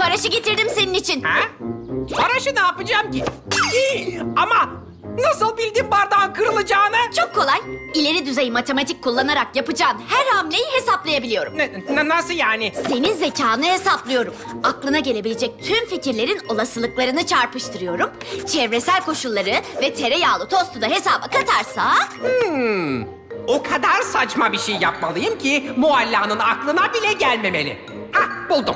Faraşı getirdim senin için. Ha? Faraşı ne yapacağım ki? Ama nasıl bildin bardağın kırılacağını? Çok kolay. İleri düzey matematik kullanarak yapacağın her hamleyi hesaplayabiliyorum. Nasıl yani? Senin zekanı hesaplıyorum. Aklına gelebilecek tüm fikirlerin olasılıklarını çarpıştırıyorum. Çevresel koşulları ve tereyağlı tostu da hesaba katarsak... O kadar saçma bir şey yapmalıyım ki Mualla'nın aklına bile gelmemeli. Hah, buldum.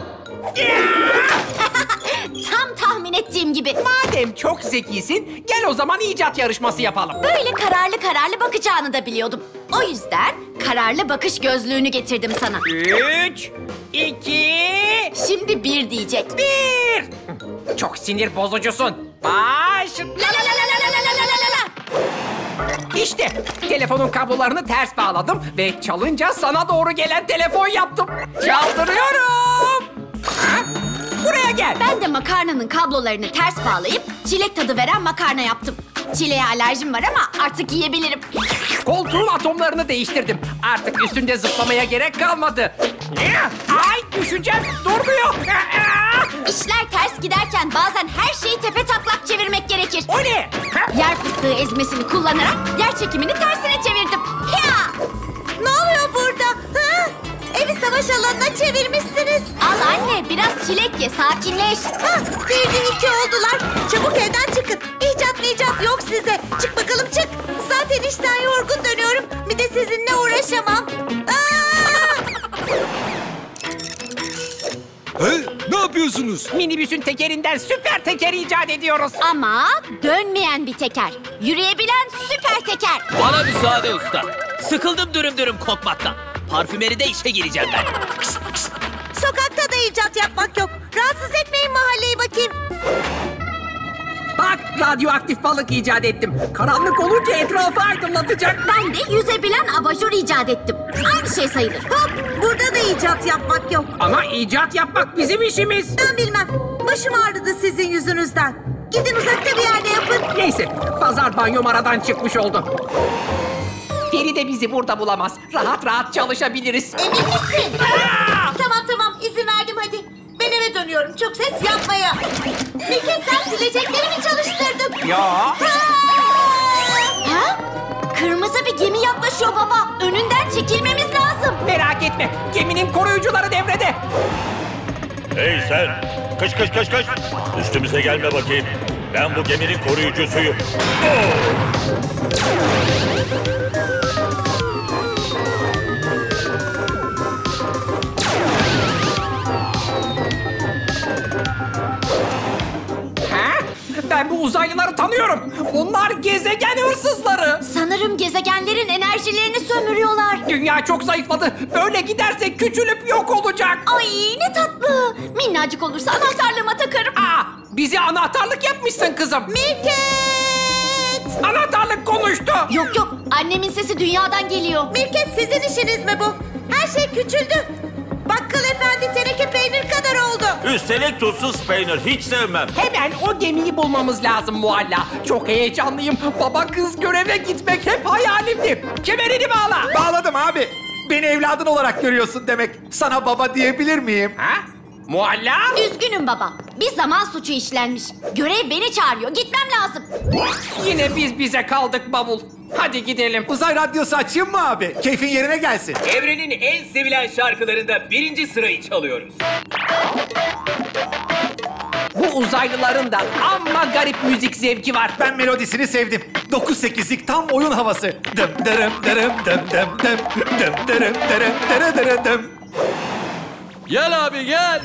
Tam tahmin ettiğim gibi. Madem çok zekisin, gel o zaman icat yarışması yapalım. Böyle kararlı kararlı bakacağını da biliyordum. O yüzden kararlı bakış gözlüğünü getirdim sana. 3, 2, Şimdi 1 diyecek. 1. Çok sinir bozucusun. Baş. La la la la la la la la la. İşte telefonun kablolarını ters bağladım ve çalınca sana doğru gelen telefon yaptım. Çaldırıyorum. Ha? Buraya gel. Ben de makarnanın kablolarını ters bağlayıp çilek tadı veren makarna yaptım. Çileğe alerjim var ama artık yiyebilirim. Koltuğun atomlarını değiştirdim. Artık üstünde zıplamaya gerek kalmadı. Ay, düşeceğim. Durmuyor. İşler ters giderken bazen her şeyi tepe taklak çevirmek gerekir. O ne? Yer fıstığı ezmesini kullanarak yer çekimini tersine çevirdim. Ya! Ne oluyor burada? Ha? Evi savaş alanına çevirmişsiniz. Al anne biraz çilek ye sakinleş. Ha, 1'de 2 oldular. Çabuk evden çıkın. İcat yok size. Çık bakalım çık. Zaten işten yorgun dönüyorum. Bir de sizinle uğraşamam. Ne yapıyorsunuz? Minibüsün tekerinden süper teker icat ediyoruz. Ama dönmeyen bir teker. Yürüyebilen süper teker. Bana müsaade usta. Sıkıldım dürüm dürüm kokmaktan. Parfümeride işe gireceğim ben. Sokakta da icat yapmak yok. Rahatsız etmeyin mahalleyi bakayım. Bak, radyoaktif balık icat ettim. Karanlık olunca etrafı aydınlatacak. Ben de yüzebilen abajur icat ettim. Aynı şey sayılır. Hop, burada da icat yapmak yok. Ama icat yapmak bizim işimiz. Ben bilmem. Başım ağrıdı sizin yüzünüzden. Gidin uzakta bir yerde yapın. Neyse, pazar banyom aradan çıkmış oldu. Feride bizi burada bulamaz. Rahat rahat çalışabiliriz. Emin misin? Tamam izin verdim hadi. Ben eve dönüyorum. Çok ses yapmaya. Peki sen sileceklerimi çalıştırdın. Ya. Ha? Kırmızı bir gemi yaklaşıyor baba. Önünden çekilmemiz lazım. Merak etme, geminin koruyucuları devrede. Hey sen! Kış kış kış kış! Üstümüze gelme bakayım. Ben bu geminin koruyucusuyum. Ha? Ben bu uzaylıları tanıyorum. Bunlar gezegen hırsızları. Sanırım gezegenlerin enerjilerini sömürüyorlar. Dünya çok zayıfladı. Böyle giderse küçülüp yok olacak. Ay ne tatlı. Minnacık olursa anahtarlığıma takarım. Bizi anahtarlık yapmışsın kızım. Mirket! Anahtarlık konuştu. Yok annemin sesi dünyadan geliyor. Mirket sizin işiniz mi bu? Her şey küçüldü. Bakkal efendi teneke peynir kadar oldu. Üstelik tuzsuz peynir hiç sevmem. Hemen o gemiyi bulmamız lazım Mualla. Çok heyecanlıyım. Baba kız göreve gitmek hep hayalimdi. Kemerini bağla. Bağladım abi. Beni evladın olarak görüyorsun demek. Sana baba diyebilir miyim? Ha? Mualla? Üzgünüm baba. Bir zaman suçu işlenmiş. Görev beni çağırıyor. Gitmem lazım. Yine biz bize kaldık bavul. Hadi gidelim. Uzay radyosu açayım mı abi? Keyfin yerine gelsin. Evrenin en sevilen şarkılarında 1. sırayı çalıyoruz. Bu uzaylıların da amma garip müzik zevki var. Ben melodisini sevdim. 9-8'lik tam oyun havası. Dım dırım dırım dım dım dım. Dım dırım dırım dırı dırı dım. Gel abi gel.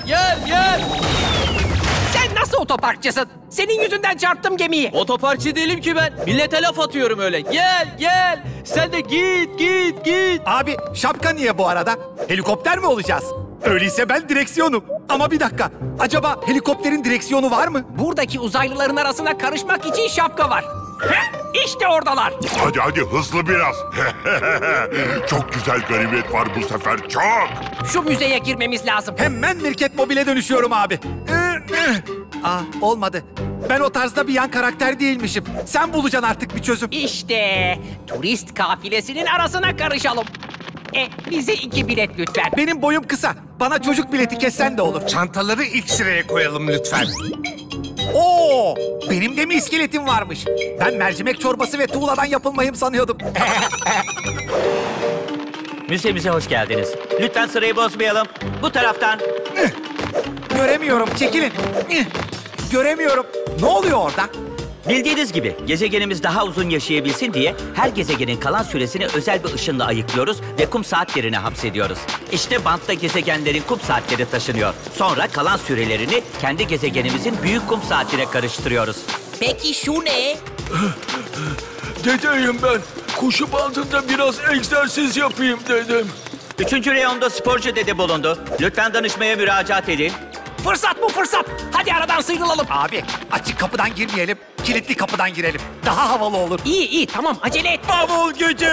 Sen nasıl otoparkçısın? Senin yüzünden çarptım gemiyi. Otoparkçı değilim ki ben. Millete laf atıyorum öyle. Gel. Sen de git. Abi şapka niye bu arada? Helikopter mi olacağız? Öyleyse ben direksiyonum. Ama bir dakika. Acaba helikopterin direksiyonu var mı? Buradaki uzaylıların arasına karışmak için şapka var. İşte oradalar. Hadi hızlı biraz. Çok güzel garibiyet var bu sefer, çok. Şu müzeye girmemiz lazım. Hemen Mirket Mobil'e dönüşüyorum abi. Olmadı. Ben o tarzda bir yan karakter değilmişim. Sen bulacaksın artık bir çözüm. İşte turist kafilesinin arasına karışalım. Bize 2 bilet lütfen. Benim boyum kısa. Bana çocuk bileti kessen de olur. Çantaları ilk sıraya koyalım lütfen. Oo, benim de mi iskeletim varmış? Ben mercimek çorbası ve tuğladan yapılmayım sanıyordum. Müzemize hoş geldiniz. Lütfen sırayı bozmayalım. Bu taraftan. Göremiyorum, çekilin. Göremiyorum. Ne oluyor orada? Bildiğiniz gibi gezegenimiz daha uzun yaşayabilsin diye her gezegenin kalan süresini özel bir ışınla ayıklıyoruz ve kum saatlerine hapsediyoruz. İşte bantta gezegenlerin kum saatleri taşınıyor. Sonra kalan sürelerini kendi gezegenimizin büyük kum saatine karıştırıyoruz. Peki şu ne? Dedeyim ben. Koşu bandında biraz egzersiz yapayım dedim. 3. reyonda sporcu dede bulundu. Lütfen danışmaya müracaat edin. Fırsat bu fırsat. Hadi aradan sıyrılalım. Abi, açık kapıdan girmeyelim. Kilitli kapıdan girelim. Daha havalı olur. İyi tamam acele et. Bavul gücü.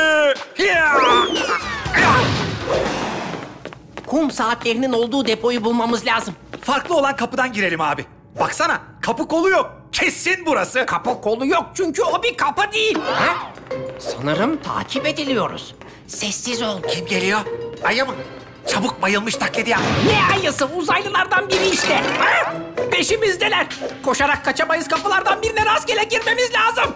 Kum saatlerinin olduğu depoyu bulmamız lazım. Farklı olan kapıdan girelim abi. Baksana, kapı kolu yok. Kesin burası. Kapı kolu yok çünkü o bir kapı değil. Ha? Sanırım takip ediliyoruz. Sessiz ol. Kim geliyor? Ayı mı? Çabuk bayılmış taklidi yap. Ne ayısı? Uzaylılardan biri işte. Ha? Peşimizdeler. Koşarak kaçamayız, kapılardan birine rastgele girmemiz lazım.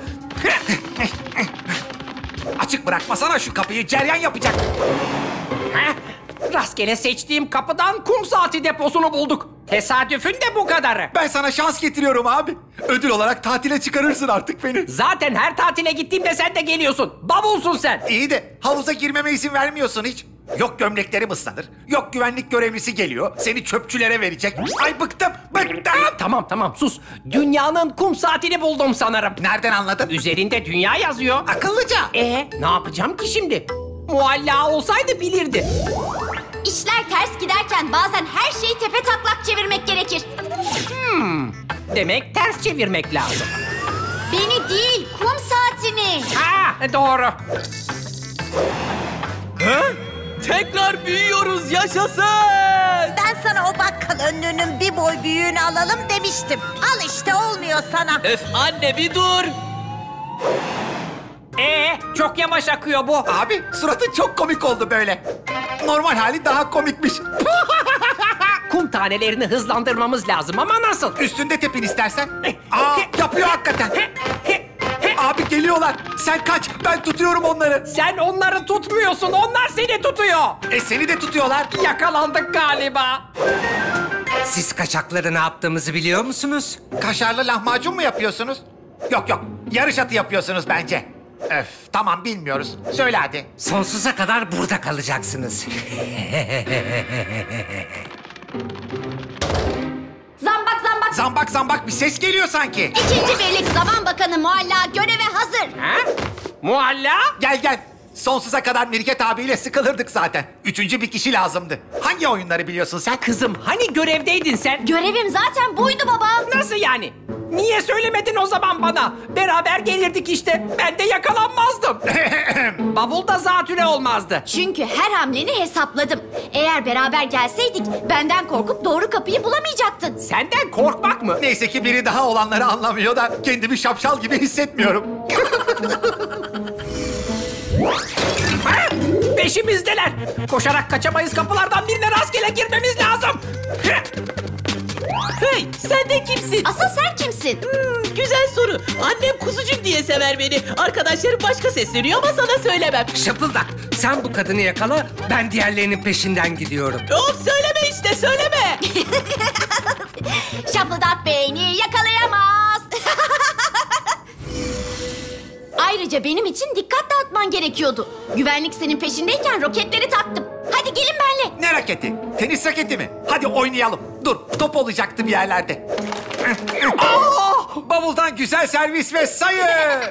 Açık bırakmasana şu kapıyı, ceryan yapacak. Ha? Rastgele seçtiğim kapıdan kum saati deposunu bulduk. Tesadüfün de bu kadarı. Ben sana şans getiriyorum abi. Ödül olarak tatile çıkarırsın artık beni. Zaten her tatile gittiğimde sen de geliyorsun. Bavulsun sen. İyi de havuza girmeme izin vermiyorsun hiç. Yok gömleklerim ıslanır, yok güvenlik görevlisi geliyor, seni çöpçülere verecek. Ay bıktım. Tamam sus. Dünyanın kum saatini buldum sanırım. Nereden anladın? Üzerinde dünya yazıyor. Akıllıca. Ne yapacağım ki şimdi? Mualla olsaydı bilirdi. İşler ters giderken bazen her şeyi tepe taklak çevirmek gerekir. Demek ters çevirmek lazım. Beni değil, kum saatini. Doğru. Tekrar büyüyoruz, yaşasın! Ben sana o bakkal önlüğünün bir boy büyüğünü alalım demiştim. Al işte, olmuyor sana. Öf anne bir dur! Çok yavaş akıyor bu. Abi suratın çok komik oldu böyle. Normal hali daha komikmiş. Kum tanelerini hızlandırmamız lazım ama nasıl? Üstünde tepin istersen. Yapıyor hakikaten. Abi geliyorlar. Sen kaç, ben tutuyorum onları. Sen onları tutmuyorsun, onlar seni tutuyor. Seni de tutuyorlar. Yakalandık galiba. Siz kaçakları ne yaptığımızı biliyor musunuz? Kaşarlı lahmacun mu yapıyorsunuz? Yok, yarış atı yapıyorsunuz bence. Öf, tamam bilmiyoruz. Söyle hadi. Sonsuza kadar burada kalacaksınız. Zambak. Zambak bir ses geliyor sanki. 2. Birlik Zaman Bakanı Mualla göreve hazır. Mualla? Gel. Sonsuza kadar Mirket abiyle sıkılırdık zaten. 3. bir kişi lazımdı. Hangi oyunları biliyorsun sen? Kızım hani görevdeydin sen? Görevim zaten buydu baba. Nasıl yani? Niye söylemedin o zaman bana? Beraber gelirdik işte. Ben de yakalanmazdım. Bavulda zatüre olmazdı. Çünkü her hamleni hesapladım. Eğer beraber gelseydik benden korkup doğru kapıyı bulamayacaktın. Senden korkmak mı? Neyse ki biri daha olanları anlamıyor da kendimi şapşal gibi hissetmiyorum. Peşimizdeler. Koşarak kaçamayız, kapılardan birine rastgele girmemiz lazım. Hey, sen de kimsin? Asıl sen kimsin? Güzel soru. Annem kuzucuk diye sever beni. Arkadaşlarım başka sesleniyor ama sana söylemem. Şapıldak, sen bu kadını yakala, ben diğerlerinin peşinden gidiyorum. Of söyleme işte, söyleme. Şapıldak beni yakalayamaz. Ayrıca benim için dikkat dağıtman gerekiyordu. Güvenlik senin peşindeyken roketleri taktım. Hadi gelin benimle. Ne raketi? Tenis raketi mi? Hadi oynayalım. Dur, top olacaktı bir yerlerde. Bavuldan güzel servis ve sayı.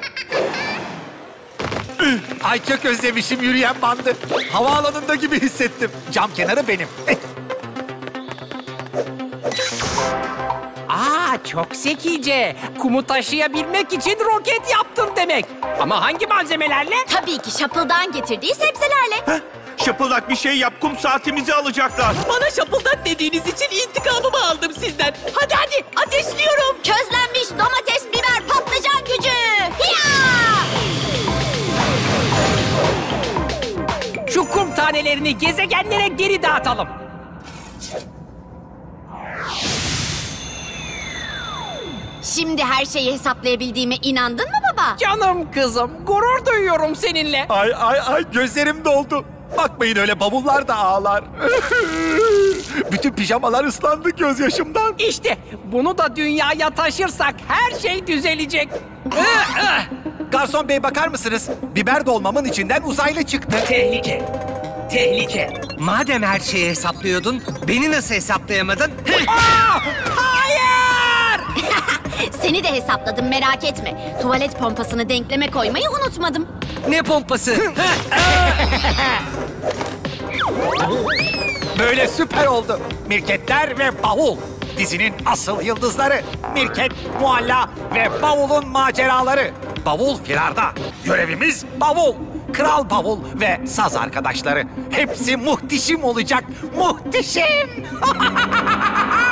Ay çok özlemişim yürüyen bandı. Havaalanında gibi hissettim. Cam kenarı benim. Çok zekice. Kumu taşıyabilmek için roket yaptın demek. Ama hangi malzemelerle? Tabii ki şapıldağın getirdiği sebzelerle. Şapıldak bir şey yap, kum saatimizi alacaklar. Bana şapıldak dediğiniz için intikamımı aldım sizden. Hadi ateşliyorum. Közlenmiş domates, biber, patlıcan gücü. Hiya! Şu kum tanelerini gezegenlere geri dağıtalım. Şimdi her şeyi hesaplayabildiğime inandın mı baba? Canım kızım, gurur duyuyorum seninle. Ay gözlerim doldu. Bakmayın öyle, bavullar da ağlar. Bütün pijamalar ıslandı gözyaşımdan. İşte bunu da dünyaya taşırsak her şey düzelecek. Garson bey bakar mısınız? Biber dolmamın içinden uzaylı çıktı. Tehlike. Tehlike. Madem her şeyi hesaplıyordun, beni nasıl hesaplayamadın? Hayır! Seni de hesapladım, merak etme. Tuvalet pompasını denkleme koymayı unutmadım. Ne pompası? Böyle süper oldu. Mirketler ve Bavul. Dizinin asıl yıldızları. Mirket, Mualla ve Bavul'un maceraları. Bavul firarda. Görevimiz Bavul. Kral Bavul ve saz arkadaşları. Hepsi muhteşem olacak. Muhteşem.